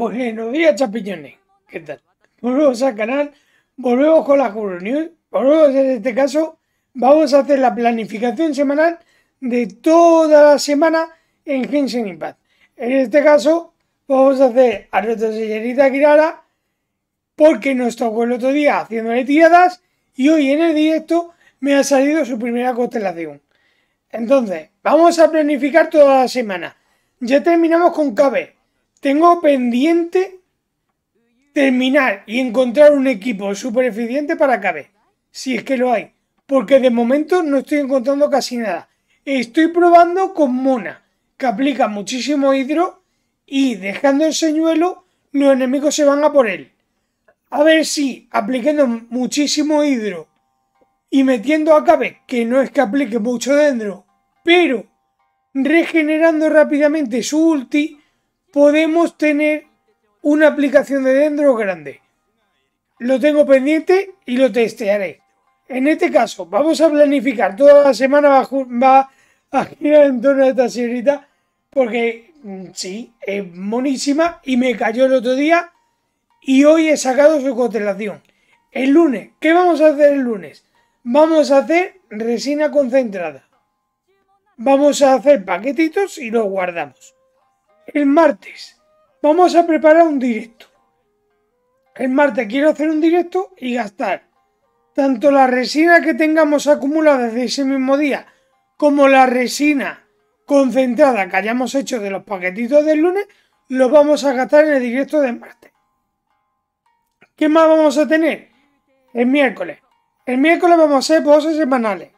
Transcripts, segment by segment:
Buenos días, champiñones. ¿Qué tal? Volvemos al canal, volvemos con la Kuro News. Volvemos en este caso, vamos a hacer la planificación semanal de toda la semana en Genshin Impact. En este caso, vamos a hacer a nuestra señorita Kirara porque nos tocó el otro día haciéndole tiradas y hoy en el directo me ha salido su primera constelación. Entonces, vamos a planificar toda la semana. Ya terminamos con Cabe. Tengo pendiente terminar y encontrar un equipo súper eficiente para Cabe. Si es que lo hay. Porque de momento no estoy encontrando casi nada. Estoy probando con Mona, que aplica muchísimo hidro y dejando el señuelo, los enemigos se van a por él. A ver si aplicando muchísimo hidro y metiendo a Cabe, que no es que aplique mucho dentro, pero regenerando rápidamente su ulti, podemos tener una aplicación de dendro grande. Lo tengo pendiente y lo testearé. En este caso, vamos a planificar toda la semana, va a girar en torno a esta señorita, porque sí, es monísima y me cayó el otro día y hoy he sacado su constelación. El lunes, ¿qué vamos a hacer el lunes? Vamos a hacer resina concentrada. Vamos a hacer paquetitos y los guardamos. El martes vamos a preparar un directo. El martes quiero hacer un directo y gastar tanto la resina que tengamos acumulada de ese mismo día como la resina concentrada que hayamos hecho de los paquetitos del lunes, los vamos a gastar en el directo del martes. ¿Qué más vamos a tener? El miércoles. El miércoles vamos a hacer poses semanales.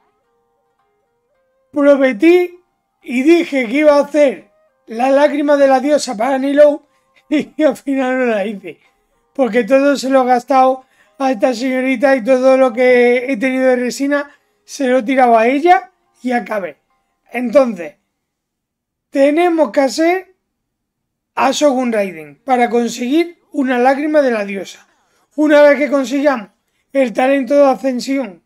Prometí y dije que iba a hacer la lágrima de la diosa para Nilou y al final no la hice. Porque todo se lo he gastado a esta señorita y todo lo que he tenido de resina se lo he tirado a ella y a Cabe. Entonces, tenemos que hacer a Shogun Raiden para conseguir una lágrima de la diosa. Una vez que consigamos el talento de ascensión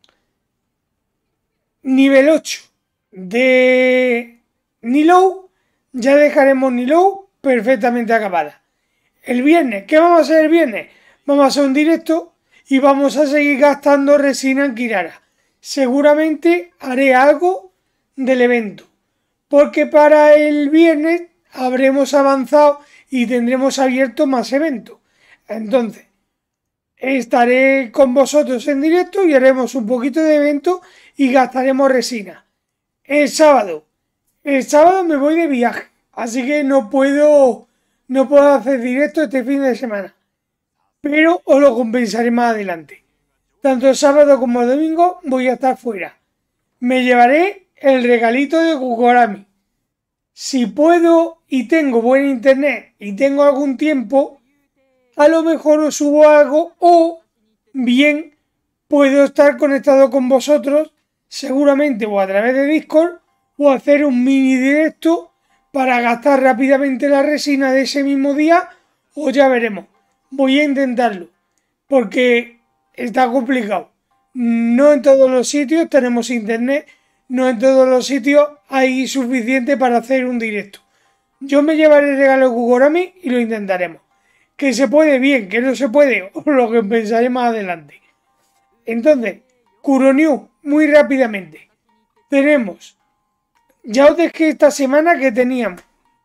nivel 8 de Nilou, ya dejaremos Nilou perfectamente acabada. El viernes, ¿qué vamos a hacer el viernes? Vamos a hacer un directo y vamos a seguir gastando resina en Kirara. Seguramente haré algo del evento, porque para el viernes habremos avanzado y tendremos abierto más eventos. Entonces, estaré con vosotros en directo y haremos un poquito de evento y gastaremos resina. El sábado me voy de viaje, así que no puedo hacer directo este fin de semana, pero os lo compensaré más adelante. Tanto el sábado como el domingo voy a estar fuera. Me llevaré el regalito de Kukorami. Si puedo y tengo buen internet y tengo algún tiempo, a lo mejor os subo algo o bien puedo estar conectado con vosotros, seguramente o a través de Discord, o hacer un mini directo para gastar rápidamente la resina de ese mismo día, o ya veremos. Voy a intentarlo, porque está complicado. No en todos los sitios tenemos internet, no en todos los sitios hay suficiente para hacer un directo. Yo me llevaré el regalo de Kukorami y lo intentaremos. Que se puede bien, que no se puede, o lo que pensaré más adelante. Entonces, Kuro News, muy rápidamente. Ya os dejé esta semana que teníamos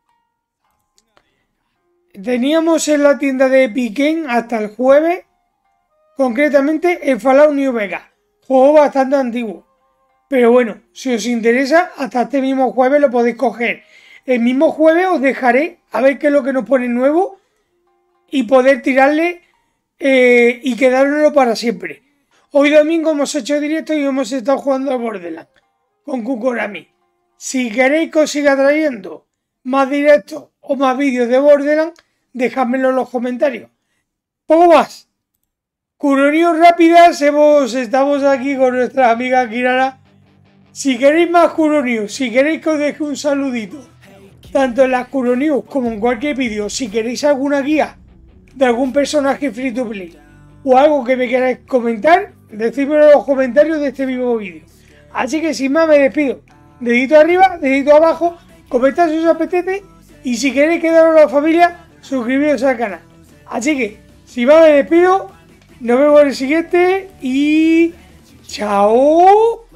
en la tienda de Epic Games hasta el jueves, concretamente el Fallout New Vegas, juego bastante antiguo. Pero bueno, si os interesa, hasta este mismo jueves lo podéis coger. El mismo jueves os dejaré a ver qué es lo que nos pone nuevo y poder tirarle y quedárnoslo para siempre. Hoy domingo hemos hecho directo y hemos estado jugando a Borderlands con Kukorami. Si queréis que os siga trayendo más directos o más vídeos de Borderlands, dejádmelo en los comentarios. Poco más. Kuro News rápidas, estamos aquí con nuestra amiga Kirara. Si queréis más Kuro News, si queréis que os deje un saludito, tanto en las Kuro News como en cualquier vídeo, si queréis alguna guía de algún personaje free to play o algo que me queráis comentar, decídmelo en los comentarios de este mismo vídeo. Así que sin más me despido. Dedito arriba, dedito abajo, comentad si os apetece y si queréis quedaros a la familia, suscribiros al canal. Así que, si va, me despido. Nos vemos en el siguiente y... ¡chao!